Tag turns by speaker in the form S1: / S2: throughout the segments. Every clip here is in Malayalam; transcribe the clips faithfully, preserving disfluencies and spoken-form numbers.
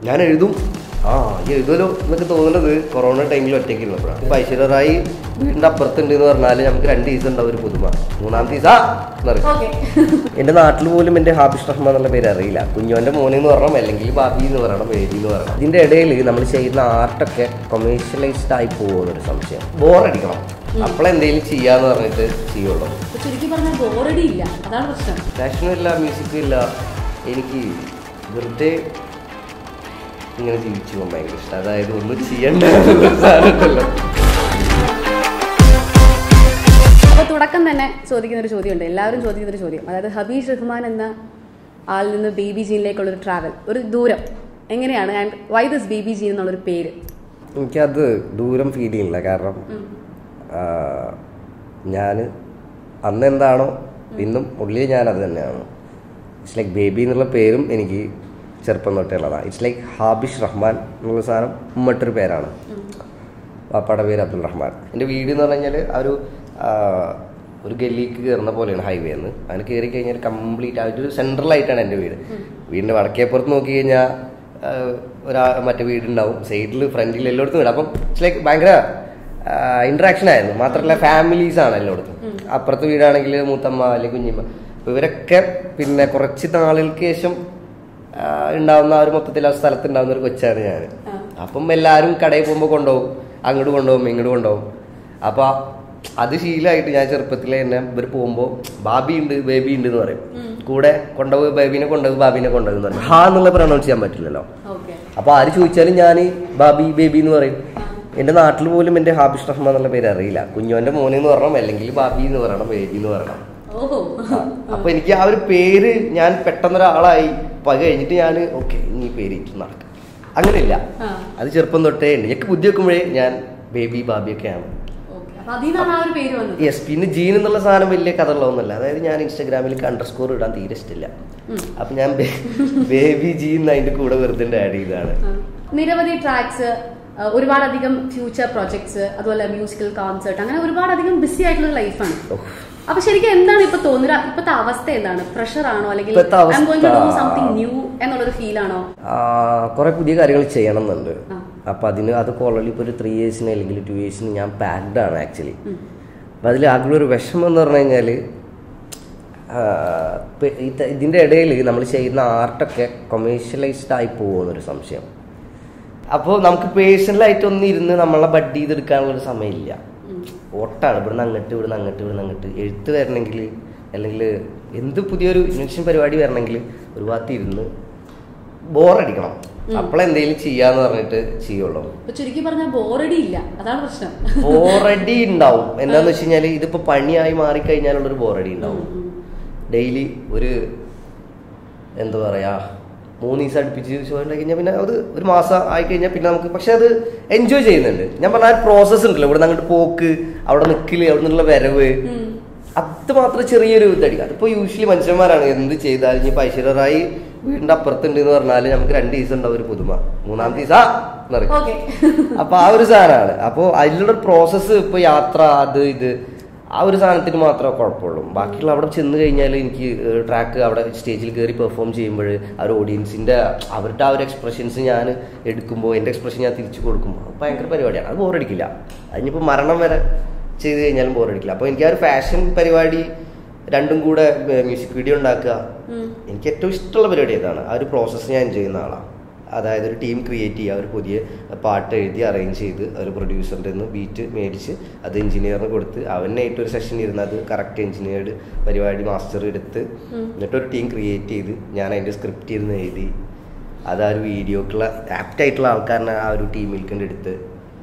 S1: ഞാൻ എഴുതും. ആ ഈ എഴുതുമല്ലോ എന്നൊക്കെ തോന്നുന്നത് കൊറോണ ടൈമിൽ ഒറ്റയ്ക്ക് ഇരുന്നപ്പോഴാണ്. ഇപ്പം ഐശ്വര്യ റായി വീടിൻ്റെ അപ്പുറത്തുണ്ട് എന്ന് പറഞ്ഞാൽ നമുക്ക് രണ്ട് ദിവസം ഉണ്ടാവും ഒരു പുതുമ, മൂന്നാമത്തെ ദിവസം എന്നറിയാം. എൻ്റെ നാട്ടിൽ പോലും എൻ്റെ ഹാബിഷ് റഹ്മാൻ എന്നുള്ള പേര് അറിയില്ല. കുഞ്ഞോൻ്റെ മോനെ എന്ന് പറയണം, അല്ലെങ്കിൽ ബാബി എന്ന് പറയണം, ബേബി എന്ന് പറയണം. ഇതിൻ്റെ ഇടയിൽ നമ്മൾ ചെയ്യുന്ന ആർട്ടൊക്കെ കൊമേഴ്ഷ്യലൈസ്ഡ് ആയി പോകുന്നൊരു സംശയം. ബോറടിക്കണം, അപ്പോഴെന്തെങ്കിലും ചെയ്യാന്ന് പറഞ്ഞിട്ട് ചെയ്യുള്ളൂ. ഫാഷനും ഇല്ല, മ്യൂസിക്കും ഇല്ല. എനിക്ക് വെറുതെ ഇങ്ങനെ ജീവിച്ചു പോകാൻ ഭയങ്കര ഇഷ്ടം. അതായത് ഒന്നും ചെയ്യണ്ട സാധനമല്ലോ.
S2: അപ്പോൾ തുടക്കം തന്നെ ചോദിക്കുന്നൊരു ചോദ്യമുണ്ട്, എല്ലാവരും ചോദിക്കുന്നൊരു ചോദ്യം. അതായത് ഹബീഷ് റഹ്മാൻ എന്ന ആളിൽ നിന്ന് ബേബി ജീനിലേക്കുള്ളൊരു ട്രാവൽ, ഒരു ദൂരം എങ്ങനെയാണ്? And why this baby Jean എന്നുള്ളൊരു പേര്?
S1: എനിക്കത് ദൂരം ഫീൽ ചെയ്യില്ല. കാരണം ഞാൻ അന്ന് എന്താണോ ഇന്നും ഉള്ളിൽ ഞാനത് തന്നെയാണ്. ഇറ്റ്സ് ലൈക്ക് ബേബി എന്നുള്ള പേരും എനിക്ക് ചെറുപ്പം തൊട്ടേ ഉള്ളതാണ്. ഇറ്റ്സ് ലൈക്ക് ഹാബിഷ് റഹ്മാൻ എന്നുള്ള സാധനം ഉമ്മട്ടൊരു പേരാണ്. പാപ്പയുടെ പേര് അബ്ദുൾ റഹ്മാൻ. എൻ്റെ വീട് എന്ന് പറഞ്ഞു കഴിഞ്ഞാൽ ആ ഒരു ഒരു ഗല്ലിക്ക് കയറുന്ന പോലെയാണ് ഹൈവേ എന്ന്. അതിന് കയറി കഴിഞ്ഞാൽ കംപ്ലീറ്റ് ആ ഒരു സെൻട്രലായിട്ടാണ് എൻ്റെ വീട്. വീടിൻ്റെ വടക്കേപ്പുറത്ത് നോക്കി കഴിഞ്ഞാൽ ഒരാ മറ്റേ വീടുണ്ടാവും, സൈഡിൽ ഫ്രണ്ടിൽ എല്ലായിടത്തും വീട്. അപ്പം ഇറ്റ്സ് ലൈക്ക് ഭയങ്കര ഇൻട്രാക്ഷൻ ആയിരുന്നു. മാത്രമല്ല ഫാമിലീസാണ് എല്ലായിടത്തും. അപ്പുറത്തെ വീടാണെങ്കിൽ മൂത്തമ്മ അല്ലെങ്കിൽ കുഞ്ഞിമ്മ, അപ്പോൾ ഇവരൊക്കെ പിന്നെ കുറച്ച് നാളുകൾക്ക് ശേഷം ഉണ്ടാവുന്ന ആ ഒരു മൊത്തത്തിൽ ആ സ്ഥലത്ത് ഉണ്ടാവുന്ന ഒരു കൊച്ചാണ് ഞാൻ. അപ്പം എല്ലാവരും കടയിൽ പോകുമ്പോൾ കൊണ്ടുപോകും, അങ്ങോട്ട് കൊണ്ടുപോകും, ഇങ്ങോട്ട് കൊണ്ടുപോകും. അപ്പോൾ അത് ശീലമായിട്ട് ഞാൻ ചെറുപ്പത്തിലെ തന്നെ ഇവർ പോകുമ്പോൾ ബാബി ഉണ്ട് ബേബി ഉണ്ട് എന്ന് പറയും. കൂടെ കൊണ്ടുപോകും, ബേബീനെ കൊണ്ടുപോകും, ബാബീനെ കൊണ്ടുപോകും എന്ന് പറയും. ഹാ എന്നുള്ള പ്രൊനൗൺസ് ചെയ്യാൻ പറ്റില്ലല്ലോ. അപ്പോൾ ആര് ചോദിച്ചാലും ഞാൻ ബാബി ബേബി എന്ന് പറയും. എൻ്റെ നാട്ടിൽ പോലും എൻ്റെ ഹാബിഷ് റഹ്മാൻ എന്നുള്ള പേര് അറിയില്ല. കുഞ്ഞോൻ്റെ മോനെ എന്ന് പറയണം, അല്ലെങ്കിൽ ബാബി എന്ന് പറയണം, ബേബി എന്ന് പറയണം. അപ്പൊ എനിക്ക് ആ ഒരു പേര് ഞാൻ പെട്ടെന്നൊരാളായി പക കഴിഞ്ഞിട്ട് ഞാൻ ഓക്കെ ഇനി പേര് ഇട്ട് നടക്കാം, അങ്ങനെയില്ല. അത് ചെറുപ്പം തൊട്ടേ ഉണ്ട്. എനിക്ക് ബുദ്ധി വെക്കുമ്പോഴേ ഞാൻ ബേബി ബാബിയൊക്കെയാണ്. യെസ്. പിന്നെ ജീൻ എന്നുള്ള സാധനം വലിയ കഥ ഉള്ളതൊന്നുമല്ല. അതായത് ഞാൻ ഇൻസ്റ്റാഗ്രാമിൽ അണ്ടർ സ്കോർ ഇടാൻ തീരെ ഇഷ്ടമില്ല. അപ്പൊ ഞാൻ ബേബി ജീൻ അതിന്റെ കൂടെ വെറുതെ ആഡ് ചെയ്താണ്.
S2: നിരവധി ട്രാക്സ്, ഒരുപാടധികം ഫ്യൂച്ചർ പ്രോജക്ട്സ്, അതുപോലെ മ്യൂസിക്കൽ കോൺസേർട്ട്, അങ്ങനെ ഒരുപാടധികം ബിസി ആയിട്ടുള്ള ലൈഫാണ്. അപ്പൊ ശരിക്കും എന്താണ് ഇപ്പൊ തോന്നുക? ഇപ്പത്തെ അവസ്ഥ എന്താണ്? പ്രഷർ ആണോ, അല്ലെങ്കിൽ സംതിങ് ന്യൂ എന്നുള്ളൊരു ഫീൽ ആണോ?
S1: കുറെ പുതിയ കാര്യങ്ങൾ ചെയ്യണം എന്നുണ്ട്. അപ്പൊ അതിന് അത് ഓൾറെഡി ഇപ്പൊ ഒരു ത്രീ ഇയേഴ്സിന് അല്ലെങ്കിൽ ടു ഇയേഴ്സിന് ഞാൻ പാക്ഡ് ആണ് ആക്ച്വലി. അപ്പൊ അതിൽ ആകെ ഒരു വിഷമം എന്ന് പറഞ്ഞു കഴിഞ്ഞാല് ഇതിന്റെ ഇടയിൽ നമ്മൾ ചെയ്യുന്ന ആർട്ടൊക്കെ കൊമേഴ്ഷ്യലൈസ്ഡ് ആയി പോകുന്നൊരു സംശയം. അപ്പോൾ നമുക്ക് പേഴ്സണലായിട്ടൊന്നും ഇരുന്ന് നമ്മളെ ബഡ് ചെയ്തെടുക്കാനുള്ളൊരു സമയമില്ല. ഓട്ടാണ് ഇവിടുന്ന് അങ്ങോട്ട് ഇവിടുന്ന് അങ്ങോട്ട് ഇവിടുന്ന് അങ്ങോട്ട്. എഴുത്ത് വരണമെങ്കിൽ അല്ലെങ്കിൽ എന്ത് പുതിയൊരു ഇൻവെൻഷൻ പരിപാടി വരണമെങ്കിൽ ഒരു ഭാഗത്ത് ഇരുന്ന് ബോറടിക്കണം, അപ്പോഴെന്തെങ്കിലും ചെയ്യാന്ന് പറഞ്ഞിട്ട് ചെയ്യുള്ളൂ.
S2: ചുരുക്കി പറഞ്ഞാൽ ബോറടി ഇല്ല, അതാണ് പ്രശ്നം.
S1: ബോറടി ഉണ്ടാവും. എന്താന്ന് വെച്ച് കഴിഞ്ഞാൽ ഇതിപ്പോ പണിയായി മാറിക്കഴിഞ്ഞാലുള്ളൊരു ബോറടി ഉണ്ടാവും. ഡെയിലി ഒരു എന്താ പറയാ മൂന്ന് ദിവസം അടുപ്പിച്ച് ഷോ ഉണ്ടായി കഴിഞ്ഞാൽ പിന്നെ അത് ഒരു മാസം ആയിക്കഴിഞ്ഞാൽ പിന്നെ നമുക്ക് പക്ഷെ അത് എൻജോയ് ചെയ്യുന്നുണ്ട്. ഞാൻ പറഞ്ഞ ആ പ്രോസസ്സ് ഉണ്ടല്ലോ, ഇവിടെ നിന്ന് അങ്ങോട്ട് പോക്ക്, അവിടെ നിൽക്കല്, അവിടെ നിന്നുള്ള വരവ്, അത് മാത്രം ചെറിയൊരു ഇതടിക്കുക. അതിപ്പോൾ യൂഷ്വലി മനുഷ്യന്മാരാണ് എന്ത് ചെയ്താലും. ഇനിയിപ്പോൾ ഐശ്വര്യ റായി വീടിൻ്റെ അപ്പുറത്തുണ്ട് എന്ന് പറഞ്ഞാൽ നമുക്ക് രണ്ട് ദിവസം ഉണ്ടാവും ഒരു പുതുമ, മൂന്നാമത്തെ ദിവസം എന്ന് പറയും. അപ്പൊ ആ ഒരു സാധനമാണ്. അപ്പോൾ അതിലുള്ള പ്രോസസ്സ് ഇപ്പൊ യാത്ര അത് ഇത് ആ ഒരു സാധനത്തിന് മാത്രമേ കുഴപ്പമുള്ളൂ. ബാക്കിയുള്ള അവിടെ ചെന്ന് കഴിഞ്ഞാൽ എനിക്ക് ട്രാക്ക് അവിടെ സ്റ്റേജിൽ കയറി പെർഫോം ചെയ്യുമ്പോൾ ആ ഒരു ഓഡിയൻസിൻ്റെ അവരുടെ ആ ഒരു എക്സ്പ്രഷൻസ് ഞാൻ എടുക്കുമ്പോൾ എൻ്റെ എക്സ്പ്രഷൻ ഞാൻ തിരിച്ചു കൊടുക്കുമ്പോൾ ഭയങ്കര പരിപാടിയാണ്. അത് ബോറടിക്കില്ല. അതിനിപ്പോൾ മരണം വരെ ചെയ്ത് കഴിഞ്ഞാലും ബോറടിക്കില്ല. അപ്പോൾ എനിക്ക് ആ ഒരു ഫാഷൻ പരിപാടി രണ്ടും കൂടെ മ്യൂസിക് വീഡിയോ ഉണ്ടാക്കുക എനിക്ക് ഏറ്റവും ഇഷ്ടമുള്ള പരിപാടി ഏതാണ്. ആ ഒരു പ്രോസസ്സ് ഞാൻ എൻജോയ് ചെയ്യുന്ന ആളാണ്. അതായത് ഒരു ടീം ക്രിയേറ്റ് ചെയ്യുക, ഒരു പുതിയ പാട്ട് എഴുതി അറേഞ്ച് ചെയ്ത് ഒരു പ്രൊഡ്യൂസറിൻ്റെ നിന്ന് ബീറ്റ് മേടിച്ച് അത് എഞ്ചിനീയറിന് കൊടുത്ത് അവനായിട്ടൊരു സെഷൻ ഇരുന്ന് അത് കറക്റ്റ് എഞ്ചിനീയർഡ് പരിപാടി മാസ്റ്റർ എടുത്ത് എന്നിട്ടൊരു ടീം ക്രിയേറ്റ് ചെയ്ത് ഞാൻ അതിൻ്റെ സ്ക്രിപ്റ്റ് ഇരുന്ന് എഴുതി അത് ആ ഒരു വീഡിയോക്കുള്ള ആപ്റ്റായിട്ടുള്ള ആൾക്കാരനെ ആ ഒരു ടീമിൽ കണ്ടെടുത്ത്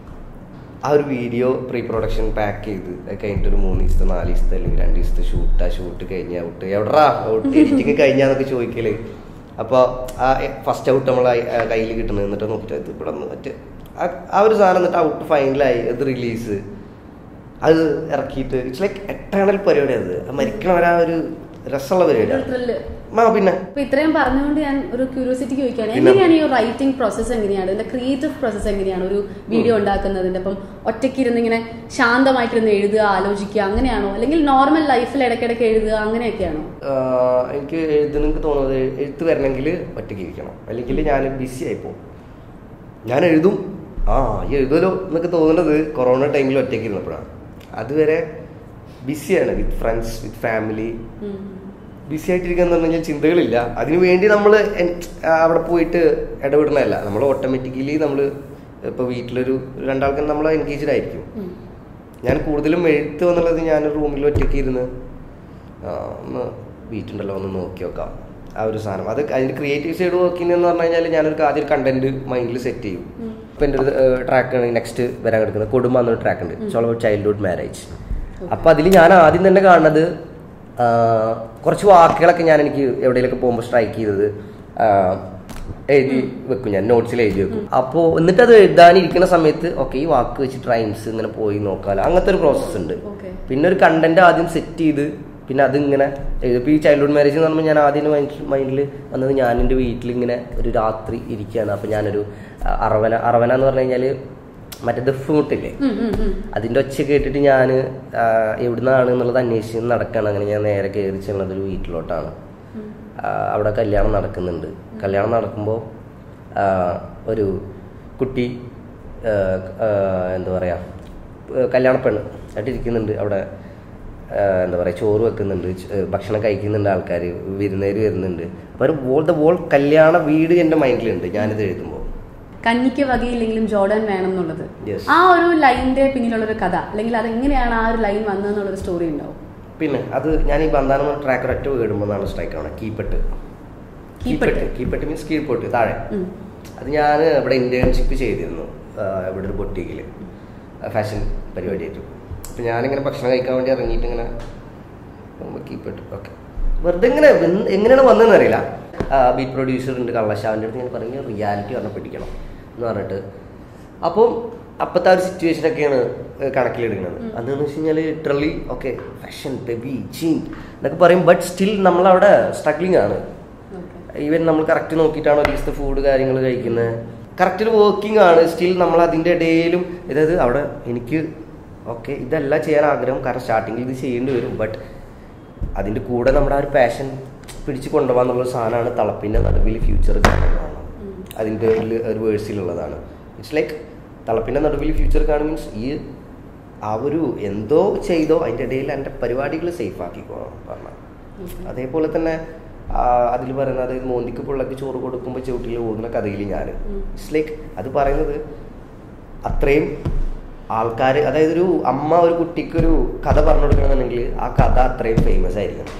S1: ആ ഒരു വീഡിയോ പ്രീ പ്രൊഡക്ഷൻ പാക്ക് ചെയ്ത് കഴിഞ്ഞിട്ട് ഒരു മൂന്ന് ദിവസത്തെ നാല് ദിവസത്തെ അല്ലെങ്കിൽ രണ്ട് ദിവസത്തെ ഷൂട്ട് ആ ഷൂട്ട് കഴിഞ്ഞ ഔട്ട് എവിടാ ഔട്ട് എഡിറ്റിങ് കഴിഞ്ഞാന്നൊക്കെ ചോദിക്കല്. അപ്പോൾ ആ ഫസ്റ്റ് ഔട്ട് നമ്മൾ കയ്യിൽ കിട്ടുന്നത് എന്നിട്ട് നോക്കിയിട്ട് ഇത് ഇവിടെ നിന്ന് മറ്റേ ആ ഒരു സാധനം എന്നിട്ട് ഔട്ട് ഫൈനലായി അത് റിലീസ് അത് ഇറക്കിയിട്ട് ഇറ്റ്സ് ലൈക്ക് എറ്റേണൽ പരിപാടി. അത് മരിക്കണവരാ ഒരു രസമുള്ള പരിപാടിയാണ്. പിന്നെ
S2: ഇപ്പൊ ഇത്രയും പറഞ്ഞുകൊണ്ട് ഞാൻ ഒരു ക്യൂരിയോസിറ്റി ചോദിക്കുകയാണ്, എങ്ങനെയാണ് ഈ റൈറ്റിംഗ് പ്രോസസ്സ്, എങ്ങനെയാണ് ഇതിന്റെ ക്രിയേറ്റീവ് പ്രോസസ്സ്, എങ്ങനെയാണ് ഒരു വീഡിയോ ഉണ്ടാക്കുന്നതിന്റെ? അപ്പം ഒറ്റയ്ക്ക് ഇരുന്ന് ഇങ്ങനെ ശാന്തമായിട്ടിരുന്ന് എഴുതുക, ആലോചിക്കുക, അങ്ങനെയാണോ? അല്ലെങ്കിൽ നോർമൽ ലൈഫിൽ ഇടയ്ക്കിടയ്ക്ക് എഴുതുക, അങ്ങനെയൊക്കെയാണോ?
S1: എനിക്ക് എഴുതുന്നെനിക്ക് തോന്നുന്നത് എഴുത്ത് വരണമെങ്കിൽ ഒറ്റയ്ക്ക് ഇരിക്കണം, അല്ലെങ്കിൽ ഞാൻ ബിസി ആയിപ്പോ. ഞാൻ എഴുതും, ആ ഈ എഴുതുമല്ലോ എന്നൊക്കെ തോന്നുന്നത് കൊറോണ ടൈമിൽ ഒറ്റയ്ക്ക് ഇരുന്നപ്പോഴാണ്. അതുവരെ ബിസിയാണ്, with friends, with family. Busy ആയിട്ടിരിക്കാന്ന് പറഞ്ഞു കഴിഞ്ഞാൽ ചിന്തകളില്ല. അതിനു വേണ്ടി നമ്മൾ അവിടെ പോയിട്ട് ഇടപെടണമല്ല, നമ്മൾ ഓട്ടോമാറ്റിക്കലി നമ്മൾ ഇപ്പോൾ വീട്ടിലൊരു രണ്ടാൾക്കും നമ്മൾ എൻഗേജ്ഡ് ആയിരിക്കും. ഞാൻ കൂടുതലും എഴുത്ത് എന്നുള്ളത് ഞാൻ റൂമിൽ ഒറ്റയ്ക്ക് ഇരുന്ന് ഒന്ന് വീട്ടുണ്ടല്ലോ ഒന്ന് നോക്കി നോക്കാം, ആ ഒരു സാധനം. അത് അതിൻ്റെ ക്രിയേറ്റീവ് സൈഡ് വർക്കിംഗ് എന്ന് പറഞ്ഞു കഴിഞ്ഞാൽ ഞാനൊരു ആദ്യം കണ്ടന്റ് മൈൻഡിൽ സെറ്റ് ചെയ്യും. ഇപ്പം എൻ്റെ ഒരു ട്രാക്കാണ് നെക്സ്റ്റ് വരാൻ കിടക്കുന്നത്, കുടുംബ എന്നൊരു ട്രാക്ക് ഉണ്ട്, it's all about childhood marriage. അപ്പം അതിൽ ഞാൻ ആദ്യം തന്നെ കാണുന്നത് കുറച്ച് വാക്കുകളൊക്കെ ഞാൻ എനിക്ക് എവിടെയെങ്കിലൊക്കെ പോകുമ്പോൾ സ്ട്രൈക്ക് ചെയ്തത് എഴുതി വെക്കും, ഞാൻ നോട്ട്സിൽ എഴുതി വെക്കും. അപ്പോൾ എന്നിട്ട് അത് എഴുതാനിരിക്കുന്ന സമയത്ത് ഓക്കെ ഈ വാക്ക് വെച്ചിട്ട് റൈംസ് ഇങ്ങനെ പോയി നോക്കാമല്ലോ, അങ്ങനത്തെ ഒരു പ്രോസസ്സ് ഉണ്ട്. പിന്നെ ഒരു കണ്ടന്റ് ആദ്യം സെറ്റ് ചെയ്ത് പിന്നെ അതിങ്ങനെ എഴുതും. ഇപ്പോൾ ഈ ചൈൽഡ്ഹുഡ് മാരേജ് എന്ന് പറയുമ്പോൾ ഞാൻ ആദ്യം മൈൻഡിൽ വന്നത്, ഞാൻ എൻ്റെ വീട്ടിലിങ്ങനെ ഒരു രാത്രി ഇരിക്കുകയാണ്. അപ്പം ഞാനൊരു അറവന അറവന എന്ന് പറഞ്ഞു കഴിഞ്ഞാൽ മറ്റേ ദഫ് മുട്ടില്ലേ, അതിൻ്റെ ഒച്ച കേട്ടിട്ട് ഞാൻ എവിടുന്നാണ് എന്നുള്ളത് അന്വേഷിച്ച് നടക്കുകയാണ്. അങ്ങനെ ഞാൻ നേരെ കയറി ചെല്ലുന്നത് ഒരു വീട്ടിലോട്ടാണ്. അവിടെ കല്യാണം നടക്കുന്നുണ്ട്. കല്യാണം നടക്കുമ്പോൾ ഒരു കുട്ടി എന്താ പറയുക കല്യാണപ്പെണ്ണ് ആയിട്ടിരിക്കുന്നുണ്ട്. അവിടെ എന്താ പറയുക ചോറ് വെക്കുന്നുണ്ട്, ഭക്ഷണം കഴിക്കുന്നുണ്ട്, ആൾക്കാർ വിരുന്നേര് വരുന്നുണ്ട്. അപ്പോൾ ഒരു വോൾ ദ വോൾ കല്യാണ വീട് എൻ്റെ മൈൻഡിലുണ്ട് ഞാനിത് എഴുതുമ്പോൾ.
S2: കഞ്ഞിക്ക് വകയില്ലെങ്കിലും ജോർഡൻ വേണം എന്നുള്ളത്, ആ ഒരു ലൈനിന്റെ പിന്നിലുള്ളൊരു കഥ, അല്ലെങ്കിൽ അതെങ്ങനെയാണ് ആ ഒരു ലൈൻ വന്നതെന്നുള്ളൊരു സ്റ്റോറി ഉണ്ടാവും.
S1: പിന്നെ അത് ഞാൻ ഈ ബന്ധാനം ട്രാക്കർ ഒറ്റ വീടുമ്പോഴാണ് സ്ട്രൈക്ക് ആവണം. കീപ്പെട്ട് കീപ്പെട്ട് കീപ്പെട്ട് മീൻസ് കീഴ്പോട്ട് താഴെ. അത് ഞാൻ ഇവിടെ ഇന്റേൺഷിപ്പ് ചെയ്തിരുന്നു, ഇവിടെ ഒരു ബൊട്ടീക്കിൽ ഫാഷൻ പരിപാടിയായിട്ട്. അപ്പം ഞാനിങ്ങനെ ഭക്ഷണം കഴിക്കാൻ വേണ്ടി ഇറങ്ങിയിട്ട് ഇങ്ങനെ കീപ്പെട്ട് ഓക്കെ വെറുതെ ഇങ്ങനെ എങ്ങനെയാണ് വന്നതെന്ന് അറിയില്ല. ബീറ്റ് പ്രൊഡ്യൂസർ ഉണ്ട് കള്ളശാവിൻ്റെ അടുത്ത് ഞാൻ പറഞ്ഞ് റിയാലിറ്റി പറഞ്ഞ് പിടിക്കണം എന്ന് പറഞ്ഞിട്ട്. അപ്പം അപ്പോഴത്തെ ആ ഒരു സിറ്റുവേഷനൊക്കെയാണ് കണക്കിലെടുക്കുന്നത്. അതെന്ന് വെച്ച് കഴിഞ്ഞാൽ literally okay fashion baby Jean എന്നൊക്കെ പറയും, ബട്ട് സ്റ്റിൽ നമ്മളവിടെ സ്ട്രഗ്ലിംഗ് ആണ്. ഈവൻ നമ്മൾ കറക്റ്റ് നോക്കിയിട്ടാണ് ഒരു ദിവസത്തെ ഫുഡ് കാര്യങ്ങൾ കഴിക്കുന്നത്, കറക്റ്റ് വർക്കിംഗ് ആണ്. സ്റ്റിൽ നമ്മൾ അതിൻ്റെ ഇടയിലും അതായത് അവിടെ എനിക്ക് ഓക്കെ ഇതല്ല ചെയ്യാൻ ആഗ്രഹം, കാരണം സ്റ്റാർട്ടിങ്ങിൽ ഇത് ചെയ്യേണ്ടി വരും, ബട്ട് അതിൻ്റെ കൂടെ നമ്മുടെ ആ ഒരു പാഷൻ പിടിച്ച് കൊണ്ടുപോകാന്നുള്ളൊരു സാധനമാണ് തളപ്പിൻ്റെ നടുവിൽ ഫ്യൂച്ചർ കാണുന്നതാണ്. അതിൻ്റെ ഒരു വേഴ്സിലുള്ളതാണ്. ഇറ്റ്സ് ലൈക്ക് തളപ്പിൻ്റെ നടുവിൽ ഫ്യൂച്ചർ കാണും മീൻസ് ഈ ആ ഒരു എന്തോ ചെയ്തോ അതിൻ്റെ ഇടയിൽ എൻ്റെ പരിപാടികൾ സേഫ് ആക്കിക്കോണം പറഞ്ഞാൽ. അതേപോലെ തന്നെ അതിൽ പറയുന്നത് അതായത് മോന്തിക്ക് പിള്ളക്ക് ചോറ് കൊടുക്കുമ്പോൾ ചവിട്ടിൽ ഓടുന്ന കഥയിൽ ഞാൻ ഇറ്റ്സ് ലൈക്ക് അത് പറയുന്നത് അത്രയും ആൾക്കാർ, അതായത് ഒരു അമ്മ ഒരു കുട്ടിക്കൊരു കഥ പറഞ്ഞു കൊടുക്കണമെന്നുണ്ടെങ്കിൽ ആ കഥ അത്രയും ഫേമസ് ആയിരിക്കണം,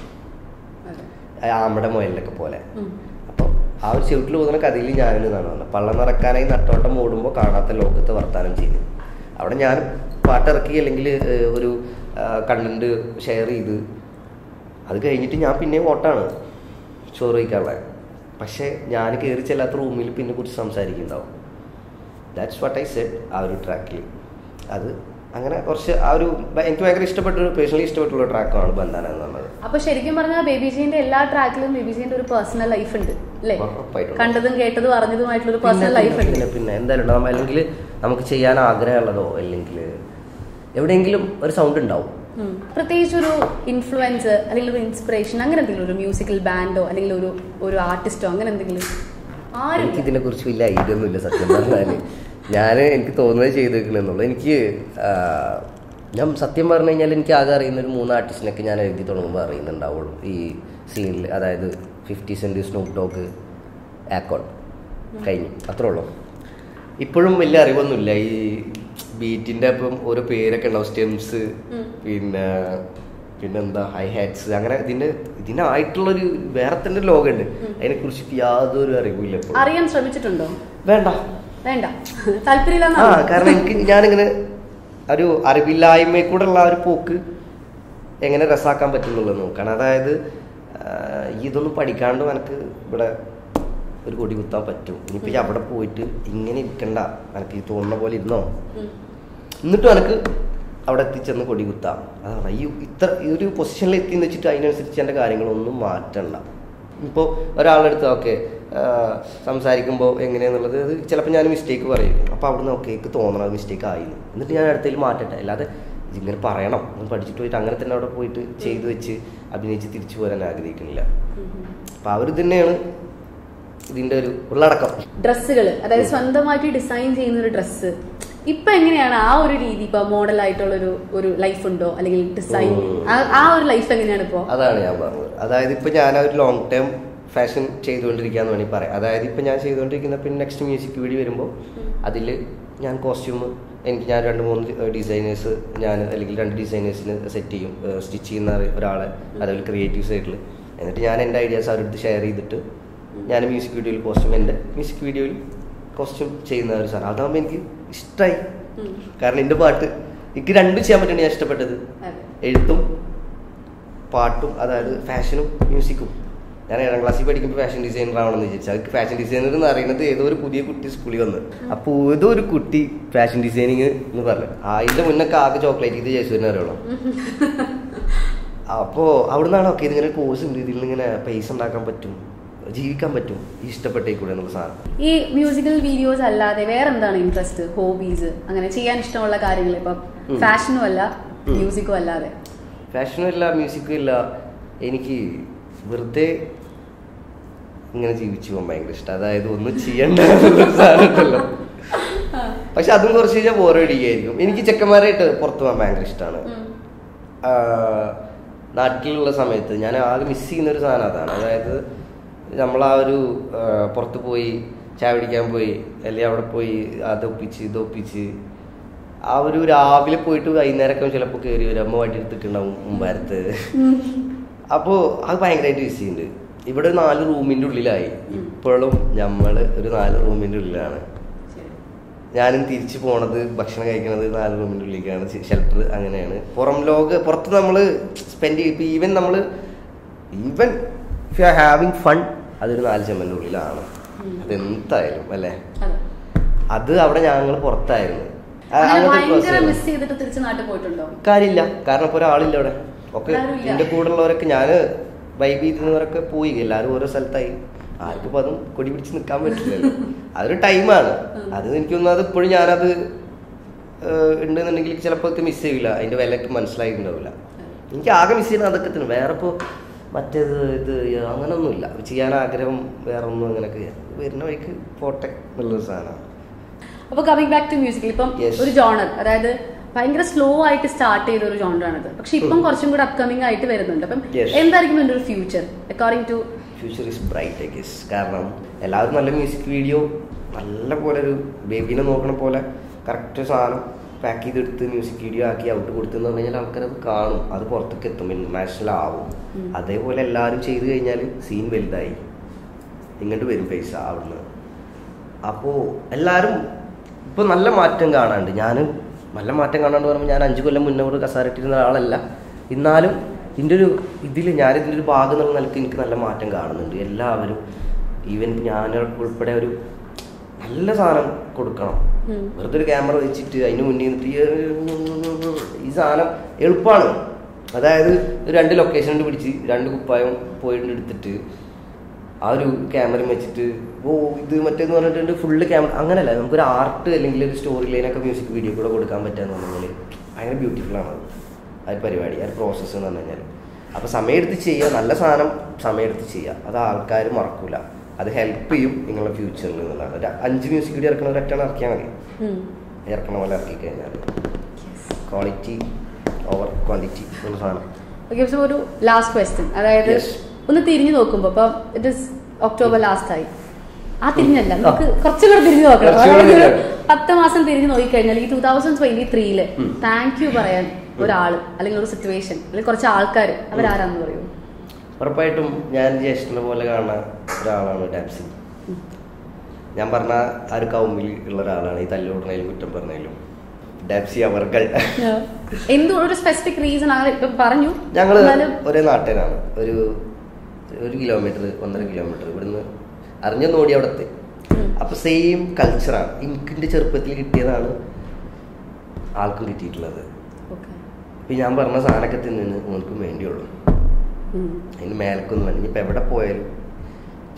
S1: ആമ്മയുടെ മുയലിലൊക്കെ പോലെ. അപ്പം ആ ഒരു ചവിട്ടിൽ പോകുന്ന കഥയിൽ ഞാനും എന്നാണ് പറഞ്ഞത്. പള്ളം നിറക്കാനായി നട്ടോട്ടം ഓടുമ്പോൾ കാണാത്ത ലോകത്തെ വർത്താനം ചെയ്തു. അവിടെ ഞാൻ പാട്ടിറക്കി അല്ലെങ്കിൽ ഒരു കണ്ടന്റ് ഷെയർ ചെയ്ത് അത് കഴിഞ്ഞിട്ട് ഞാൻ പിന്നെയും ഓട്ടാണ് ചോറ് കഴിക്കാനുള്ള. പക്ഷേ ഞാൻ കയറി ചെല്ലാത്ത റൂമിൽ പിന്നെ കുറിച്ച് സംസാരിക്കുന്നുണ്ടാവും. ദാറ്റ്സ് വാട്ട് ഐ സെഡ് ആ ഒരു ട്രാക്കിൽ. അത് അങ്ങനെ കുറച്ച് ആ ഒരു എനിക്ക് ഭയങ്കര ഇഷ്ടപ്പെട്ട പേഴ്സണലി ഇഷ്ടപ്പെട്ടുള്ള ട്രാക്കാണ് ബന്ധാന എന്ന് പറഞ്ഞത്.
S2: അപ്പൊ ശരിക്കും പറഞ്ഞാൽ ബേബി ജീന്റെ എല്ലാ ട്രാക്കിലും ബേബി ജീന്റെ ഒരു പേഴ്സണൽ ലൈഫ് ഉണ്ട് അല്ലേ? കണ്ടതും കേട്ടതും അറിഞ്ഞതുമായിട്ടുള്ള ഒരു പേഴ്സണൽ ലൈഫ് ഉണ്ട്.
S1: പിന്നെ പിന്നെ എന്തായാലും അല്ലെങ്കിൽ നമുക്ക് ചെയ്യാൻ ആഗ്രഹമുള്ളതോ അല്ലെങ്കിൽ എവിടെയെങ്കിലും ഒരു സൗണ്ട് ഉണ്ടാവും.
S2: പ്രത്യേകിച്ച് ഒരു ഇൻഫ്ലുവൻസ് അല്ലെങ്കിൽ ഒരു ഇൻസ്പിറേഷൻ അങ്ങനെ എന്തെങ്കിലും, ഒരു മ്യൂസിക്കൽ ബാൻഡോ അല്ലെങ്കിൽ ഒരു ഒരു ആർട്ടിസ്റ്റോ അങ്ങനെ എന്തെങ്കിലും?
S1: എനിക്ക് ഇതിനെ കുറിച്ച് വലിയ ഐഡിയ ഒന്നുമില്ല സത്യം പറഞ്ഞാൽ. ഞാൻ എനിക്ക് തോന്നുന്നത് ചെയ്തേക്കണെന്നുള്ളൂ. എനിക്ക് ഞാൻ സത്യം പറഞ്ഞു കഴിഞ്ഞാൽ എനിക്ക് ആകെ അറിയുന്ന ഒരു മൂന്ന് ആർട്ടിസ്റ്റിനൊക്കെ ഞാൻ എഴുതി തുടങ്ങുമ്പോൾ അറിയുന്നുണ്ടാവുള്ളൂ ഈ സീനിൽ. അതായത് Fifty Cent, Snoop Dogg, Akon കഴിഞ്ഞു, അത്രേ ഉള്ളൂ. ഇപ്പോഴും വലിയ അറിവൊന്നുമില്ല ഈ ബീറ്റിൻ്റെ അപ്പം ഓരോ പേരൊക്കെ ഉണ്ടാവും, സ്റ്റെംസ് പിന്നെ പിന്നെന്താ ഹൈ ഹാറ്റ്സ്, അങ്ങനെ ഇതിൻ്റെ ഇതിനായിട്ടുള്ളൊരു വേറെ തന്നെ ലോകമുണ്ട്. അതിനെക്കുറിച്ച് യാതൊരു അറിവില്ല.
S2: അറിയാൻ ശ്രമിച്ചിട്ടുണ്ടോ?
S1: വേണ്ട
S2: വേണ്ട താല്പര്യമില്ല.
S1: ആ കാരണം എനിക്ക് ഞാനിങ്ങനെ ഒരു അറിവില്ലായ്മയിൽ കൂടെ ഉള്ള ഒരു പോക്ക് എങ്ങനെ രസാക്കാൻ പറ്റുന്നുള്ളത് നോക്കണം. അതായത് ഇതൊന്നും പഠിക്കാണ്ട് എനിക്ക് ഇവിടെ ഒരു കൊടി കുത്താൻ പറ്റും. ഇനിയിപ്പോൾ അവിടെ പോയിട്ട് ഇങ്ങനെ ഇരിക്കണ്ട, എനിക്ക് ഈ തോന്നുന്ന പോലെ ഇരുന്നോ, എന്നിട്ടും എനിക്ക് അവിടെ എത്തിച്ചെന്ന് കൊടി കുത്താം. അതാണ് ഈ ഇത്ര ഈ ഒരു പൊസിഷനിൽ എത്തിയെന്ന് വെച്ചിട്ട് അതിനനുസരിച്ച് എൻ്റെ കാര്യങ്ങളൊന്നും മാറ്റണ്ട. ഇപ്പോൾ ഒരാളെടുത്ത് ഓക്കെ സംസാരിക്കുമ്പോൾ എങ്ങനെയാന്നുള്ളത് അത് ചിലപ്പോൾ ഞാൻ മിസ്റ്റേക്ക് പറയും. അപ്പോൾ അവിടുന്ന് ഓക്കെ എനിക്ക് തോന്നണം മിസ്റ്റേക്ക് ആയിരുന്നു, എന്നിട്ട് ഞാൻ അടുത്തതിൽ മാറ്റട്ടെ. അല്ലാതെ ഇങ്ങനെ പറയണം പഠിച്ചിട്ട് പോയിട്ട് അങ്ങനെ തന്നെ അവിടെ പോയിട്ട് ചെയ്തു വെച്ച് അഭിനയിച്ച് തിരിച്ചു പോരാൻ ആഗ്രഹിക്കുന്നില്ല. അപ്പോൾ അവർ തന്നെയാണ് ഇതിൻ്റെ ഒരു ഉള്ളടക്കം.
S2: ഡ്രസ്സുകൾ, അതായത് സ്വന്തമായിട്ട് ഡിസൈൻ ചെയ്യുന്ന ഒരു ഡ്രസ്സ് ഇപ്പൊ എങ്ങനെയാണ് ആ ഒരു രീതി? ഇപ്പൊ മോഡൽ ആയിട്ടുള്ള ഒരു ഒരു ലൈഫ് ഉണ്ടോ, അല്ലെങ്കിൽ ഡിസൈൻ ആ ഒരു ലൈഫ് എങ്ങനെയാണ് ഇപ്പോ?
S1: അതാണ് ഞാൻ പറഞ്ഞത്. അതായത് ഇപ്പൊ ഞാൻ ഒരു ലോങ് ടേം ഫാഷൻ ചെയ്തുകൊണ്ടിരിക്കാന്ന് വേണമെങ്കിൽ പറയാം. അതായത് ഇപ്പൊ ഞാൻ ചെയ്തുകൊണ്ടിരിക്കുന്ന പിന്നെ നെക്സ്റ്റ് മ്യൂസിക് വീഡിയോ വരുമ്പോൾ അതിൽ ഞാൻ കോസ്റ്റ്യൂം എനിക്ക് ഞാൻ രണ്ട് മൂന്ന് ഡിസൈനേഴ്സ് ഞാൻ അല്ലെങ്കിൽ രണ്ട് ഡിസൈനേഴ്സിന് സെറ്റ് ചെയ്യും, സ്റ്റിച്ച് ചെയ്യുന്ന ഒരാളെ, അതേപോലെ ക്രിയേറ്റീവ് സൈഡിൽ. എന്നിട്ട് ഞാൻ എൻ്റെ ഐഡിയാസ് അവരുടെ ഷെയർ ചെയ്തിട്ട് ഞാൻ മ്യൂസിക് വീഡിയോയിൽ കോസ്റ്റ്യൂം എൻ്റെ മ്യൂസിക് വീഡിയോയിൽ കോസ്റ്റ്യൂം ചെയ്യുന്ന ഒരു സാധനം. അതാകുമ്പോൾ എനിക്ക് ഇഷ്ടമായി. കാരണം എൻ്റെ പാട്ട് എനിക്ക് രണ്ടും ചെയ്യാൻ പറ്റുന്നത് ഞാൻ ഇഷ്ടപ്പെട്ടത്, എഴുത്തും പാട്ടും, അതായത് ഫാഷനും മ്യൂസിക്കും. ഞാൻ ഏഴാം ക്ലാസ്സിൽ പഠിക്കുമ്പോൾ ഫാഷൻ ഡിസൈനർ ആവണമെന്ന് വിചാരിച്ചു. അത് ഫാഷൻ ഡിസൈനർ എന്ന് പറയുന്നത് ഏതോ ഒരു പുതിയ കുട്ടി സ്കൂളിൽ വന്ന്, അപ്പോൾ ഏതോ ഒരു കുട്ടി ഫാഷൻ ഡിസൈനിങ് എന്ന് പറഞ്ഞു. അതിൻ്റെ മുന്നൊക്കെ ആകെ ചോക്ലേറ്റ് ഇത് ജയസൂരിനെ അറിയുള്ളൂ. അപ്പോൾ അവിടെ നിന്നാണ് ഓക്കെ ഇതിങ്ങനെ കോഴ്സ് ഉണ്ട്, ഇതിൽ ഇങ്ങനെ പൈസ ഉണ്ടാക്കാൻ പറ്റും, ജീവിക്കാൻ പറ്റും, ഇഷ്ടപ്പെട്ടേക്കൂടെ എന്നുള്ള സാധനം.
S2: ഈ മ്യൂസിക്കൽ വീഡിയോസ് അല്ലാതെ വേറെ എന്താണ് ഇൻട്രസ്റ്റ്, ഹോബീസ്, അങ്ങനെ ചെയ്യാൻ ഇഷ്ടമുള്ള കാര്യങ്ങൾ? ഇപ്പം ഫാഷനും അല്ല മ്യൂസിക്കും അല്ലാതെ.
S1: ഫാഷനും ഇല്ല മ്യൂസിക്കും ഇല്ല, എനിക്ക് വെറുതെ ഇങ്ങനെ ജീവിച്ചു പോകാൻ ഭയങ്കര ഇഷ്ടം. അതായത് ഒന്നും ചെയ്യണ്ട സാധനമല്ലോ. പക്ഷെ അതും കുറച്ച് കഴിഞ്ഞാൽ ബോറടിക്കായിരിക്കും. എനിക്ക് ചെക്കന്മാരായിട്ട് പുറത്തു പോകാൻ ഭയങ്കര ഇഷ്ടമാണ്. നാട്ടിലുള്ള സമയത്ത് ഞാൻ ആകെ മിസ് ചെയ്യുന്ന ഒരു സാധനം അതാണ്. അതായത് നമ്മളാ ഒരു പുറത്ത് പോയി ചായ പിടിക്കാൻ പോയി, അല്ലെങ്കിൽ അവിടെ പോയി അതൊപ്പിച്ച് ഇതൊപ്പിച്ച് ആ ഒരു രാവിലെ പോയിട്ട് വൈകുന്നേരമൊക്കെ ചിലപ്പോൾ കയറി വരും, അമ്മ വണ്ടി എടുത്തിട്ടുണ്ടാവും മുമ്പാരത്ത്. അപ്പോൾ അത് ഭയങ്കരമായിട്ട് മിസ് ചെയ്യുന്നുണ്ട്. ഇവിടെ ഒരു നാല് റൂമിൻ്റെ ഉള്ളിലായി. ഇപ്പോഴും നമ്മൾ ഒരു നാല് റൂമിൻ്റെ ഉള്ളിലാണ്. ഞാനും തിരിച്ചു പോണത് ഭക്ഷണം കഴിക്കണത് നാല് റൂമിൻ്റെ ഉള്ളിലേക്കാണ്, ഷെൽട്ടർ അങ്ങനെയാണ്. പുറം ലോക പുറത്ത് നമ്മൾ സ്പെൻഡ് ചെയ്യും. ഇപ്പം ഈവൻ നമ്മൾ even if you are having fun അതൊരു നാല് ചെമ്മൻ്റെ ഉള്ളിലാണ്. അതെന്തായാലും അല്ലേ, അത് അവിടെ ഞങ്ങൾ പുറത്തായിരുന്നു. കാര്യമില്ല, കാരണം ഇപ്പോൾ ഒരാളില്ല അവിടെ. ഒക്കെ എൻ്റെ കൂടെ ഉള്ളവരൊക്കെ ഞാൻ വൈബ് ചെയ്തിരുന്നവരൊക്കെ പോയി, എല്ലാവരും ഓരോ സ്ഥലത്തായി. ആർക്കും ഇപ്പം അതും കൊടി പിടിച്ച് നിൽക്കാൻ പറ്റില്ലല്ലോ. അതൊരു ടൈമാണ്. അത് എനിക്കൊന്നും അത് ഇപ്പോഴും ഞാനത് ഉണ്ടെന്നുണ്ടെങ്കിൽ ചിലപ്പോൾ ഒക്കെ മിസ് ചെയ്യില്ല, അതിൻ്റെ വിലക്ക് മനസ്സിലായിട്ടുണ്ടാവില്ല. എനിക്ക് ആകെ മിസ് ചെയ്യുന്നത് അതൊക്കെ തന്നെ. വേറെ ഇപ്പോൾ മറ്റേത് ഇത് അങ്ങനെയൊന്നുമില്ല. ചെയ്യാൻ ആഗ്രഹം വേറെ ഒന്നും അങ്ങനെയൊക്കെ വരുന്ന വഴിക്ക് പോട്ടെ എന്നുള്ളൊരു സാധനമാണ്.
S2: അപ്പോൾ കമ്മിങ് ബാക്ക് ടു മ്യൂസിക്, ഇപ്പം ഒരു ജോണർ, അതായത് ഭയങ്കര സ്ലോ ആയിട്ട് സ്റ്റാർട്ട് ചെയ്ത ഒരു ജോണറാണത്. പക്ഷെ ഇപ്പം കുറച്ചും കൂടെ അപ്കമിങ് ആയിട്ട് വരുന്നുണ്ട്. അപ്പം എന്തായിരിക്കും എൻ്റെ ഒരു future according to?
S1: Future is bright I guess. കാരണം എല്ലാവരും നല്ല മ്യൂസിക് വീഡിയോ നല്ല പോലെ ഒരു ബേബീനെ നോക്കണ പോലെ കറക്റ്റ് സാധനം പാക്ക് ചെയ്തെടുത്ത് മ്യൂസിക് വീഡിയോ ആക്കി ഔട്ട് കൊടുത്തെന്ന് പറഞ്ഞു കഴിഞ്ഞാൽ ആൾക്കാരത് കാണും, അത് പുറത്തേക്ക് എത്തും, ഇന്റർനാഷണൽ ആവും. അതേപോലെ എല്ലാവരും ചെയ്ത് കഴിഞ്ഞാൽ സീൻ വലുതായി ഇങ്ങോട്ട് വരും പൈസ അവിടുന്ന്. അപ്പോൾ എല്ലാവരും ഇപ്പോൾ നല്ല മാറ്റം കാണാണ്ട്. ഞാൻ നല്ല മാറ്റം കാണാണ്ട് പറയുമ്പോൾ ഞാൻ അഞ്ച് കൊല്ലം മുന്നേ ഒരു കസാരട്ടിരുന്ന ആളല്ല. എന്നാലും ഇതിൻ്റെ ഒരു ഇതിൽ ഞാനിതിൻ്റെ ഒരു ഭാഗം എന്നുള്ള നിലയ്ക്ക് എനിക്ക് നല്ല മാറ്റം കാണുന്നുണ്ട്. എല്ലാവരും ഈവൻ ഞാൻ ഉൾപ്പെടെ ഒരു നല്ല സാധനം കൊടുക്കണം. വെറുതെ ഒരു ക്യാമറ വെച്ചിട്ട് അതിന് മുന്നിൽ നിന്നിട്ട് ഈ സാധനം എളുപ്പമാണ്. അതായത് രണ്ട് ലൊക്കേഷനിൽ പിടിച്ച് രണ്ട് കുപ്പായം പോയിട്ട് എടുത്തിട്ട് ആ ഒരു ക്യാമറ വെച്ചിട്ട് ഓ ഇത് മറ്റേന്ന് പറഞ്ഞിട്ടുണ്ട് ഫുള്ള് ക്യാമറ അങ്ങനെയല്ല. നമുക്കൊരു ആർട്ട് അല്ലെങ്കിൽ ഒരു സ്റ്റോറി ലൈനൊക്കെ മ്യൂസിക് വീഡിയോ കൂടെ കൊടുക്കാൻ പറ്റുകയെന്ന് പറഞ്ഞു കഴിഞ്ഞാൽ ഭയങ്കര ബ്യൂട്ടിഫുള്ളാണ് ആ ഒരു പരിപാടി, ആ ഒരു പ്രോസസ്സ് എന്ന് പറഞ്ഞു കഴിഞ്ഞാൽ. അപ്പോൾ സമയമെടുത്ത് ചെയ്യുക, നല്ല സാധനം സമയമെടുത്ത് ചെയ്യുക, അത് ആൾക്കാർ മറക്കൂല, അത് ഹെൽപ്പ് ചെയ്യും നിങ്ങളുടെ ഫ്യൂച്ചറിൽ എന്നുള്ളതാണ്. ഒരു അഞ്ച് മ്യൂസിക് വീഡിയോ ഇറക്കണ ഒരൊറ്റാണ് ഇറക്കിയാൽ മതി. ഇറക്കണ പോലെ ഇറക്കി കഴിഞ്ഞാൽ ക്വാളിറ്റി ഓവർ ക്വാണ്ടിറ്റി എന്നുള്ള സാധനം.
S2: ഓക്കെ, ഒരു ലാസ്റ്റ് ക്വസ്റ്റ്യൻ, അതായത് ഒന്ന് തിരിഞ്ഞു നോക്കുമ്പോൾ ഇപ്പം ഇറ്റ് ഇസ് ഒക്ടോബർ ലാസ്റ്റ് ആയി, ആ തിരിഞ്ഞല്ല നമുക്ക് കുറച്ചും കൂടെ തിരിഞ്ഞു നോക്കണം. അതായത് ഒരു പത്ത് മാസം തിരിഞ്ഞു നോക്കിക്കഴിഞ്ഞാൽ ഈ ടൂ തൗസൻഡ് ട്വന്റി ത്രീയില് താങ്ക് യു പറയാൻ ഒരാള് അല്ലെങ്കിൽ ഒരു സിറ്റുവേഷൻ അല്ലെങ്കിൽ കുറച്ച് ആൾക്കാർ, അവരാരാന്ന് പറയൂ?
S1: ഉറപ്പായിട്ടും ഞാൻ ജ്യേഷ്ഠനെ പോലെ കാണുന്ന ഒരാളാണ് ഡാപ്സി. ഞാൻ പറഞ്ഞ ആ ഒരു കൗമിൽ ഉള്ള ഒരാളാണ്. ഈ തല്ലുകൊടുന്നതിലും കുറ്റം പറഞ്ഞതിലും ഡാപ്സി അവർകൾ.
S2: എന്തോ ഒരു സ്പെസിഫിക് റീസൺ പറഞ്ഞു?
S1: ഞങ്ങള് ഒരേ നാട്ടുകാരാണ്. ഒരു ഒരു കിലോമീറ്റർ ഒന്നര കിലോമീറ്റർ ഇവിടുന്ന് അറിഞ്ഞൊന്ന് ഓടി അവിടത്തെ. അപ്പൊ സെയിം കൾച്ചറാണ്. എനിക്കിന്റെ ചെറുപ്പത്തിൽ കിട്ടിയതാണ് ആൾക്കും കിട്ടിയിട്ടുള്ളത്. ഇപ്പൊ ഞാൻ പറഞ്ഞ സാധനമൊക്കെ തിന്നു നിനക്കും വേണ്ടിയുള്ളൂ, അതിന് മേലക്കൊന്നും വേണ്ട. ഇനിയിപ്പോൾ എവിടെ പോയാലും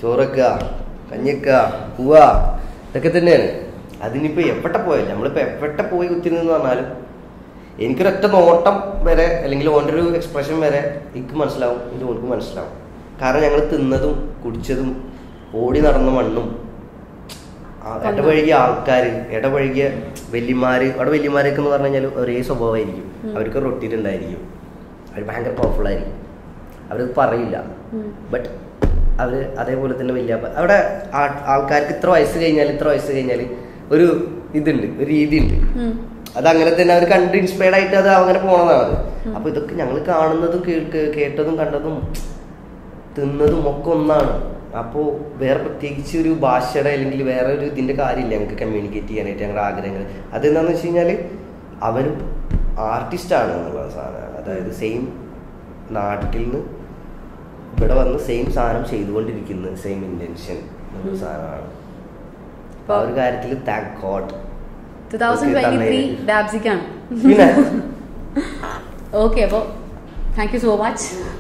S1: ചോറക്കുക, കഞ്ഞിക്കുക, പോവാ, ഇതൊക്കെ തന്നെയാണ്. അതിനിപ്പോൾ എവിടെ പോയാലും നമ്മളിപ്പോൾ എവിടെ പോയി കുത്തിരുന്നെന്ന് പറഞ്ഞാലും എനിക്കൊരൊറ്റ നോട്ടം വരെ അല്ലെങ്കിൽ ഓൻ്റെ ഒരു എക്സ്പ്രഷൻ വരെ എനിക്ക് മനസ്സിലാവും, ഇത് ഓർക്ക് മനസ്സിലാവും. കാരണം ഞങ്ങൾ തിന്നതും കുടിച്ചതും ഓടി നടന്ന മണ്ണും ഇടപഴകിയ ആൾക്കാർ, ഇടപഴകിയ വല്യമാര്. അവിടെ വല്യമാരൊക്കെ എന്ന് പറഞ്ഞു കഴിഞ്ഞാൽ ഒരേ സ്വഭാവമായിരിക്കും. അവർക്ക് റൊട്ടീനുണ്ടായിരിക്കും, അവർ ഭയങ്കര പവർഫുൾ ആയിരിക്കും, അവരത് പറയില്ല. ബട്ട് അവർ അതേപോലെ തന്നെ വലിയ അവിടെ ആൾക്കാർക്ക് ഇത്ര വയസ്സ് കഴിഞ്ഞാൽ ഇത്ര വയസ്സ് കഴിഞ്ഞാൽ ഒരു ഇതുണ്ട്, ഒരു രീതിയുണ്ട്. അതങ്ങനെ തന്നെ അവർ കണ്ട് ഇൻസ്പയർഡ് ആയിട്ട് അത് അങ്ങനെ പോണതാണ്. അപ്പൊ ഇതൊക്കെ ഞങ്ങൾ കാണുന്നതും കേൾക്ക് കേട്ടതും കണ്ടതും തിന്നതും ഒക്കെ ഒന്നാണ്. അപ്പോൾ വേറെ പ്രത്യേകിച്ച് ഒരു ഭാഷയുടെ അല്ലെങ്കിൽ വേറെ ഒരു ഇതിന്റെ കാര്യമില്ല ഞങ്ങൾക്ക് കമ്മ്യൂണിക്കേറ്റ് ചെയ്യാനായിട്ട് ഞങ്ങളുടെ ആഗ്രഹങ്ങൾ. അതെന്താണെന്ന് വെച്ച് കഴിഞ്ഞാൽ അവരും ആർട്ടിസ്റ്റാണ് എന്നുള്ള സാധനമാണ്. അതായത് സെയിം നാട്ടിൽ നിന്ന് ഇവിടെ വന്ന് സെയിം സാധനം ചെയ്തുകൊണ്ടിരിക്കുന്നത്, സെയിം ഇന്റൻഷൻ എന്നുള്ള സാധനമാണ്. ആ ഒരു കാര്യത്തിൽ താങ്ക് ഗോഡ്.
S2: ഓക്കെ, അപ്പോൾ താങ്ക് യു സോ മച്ച്.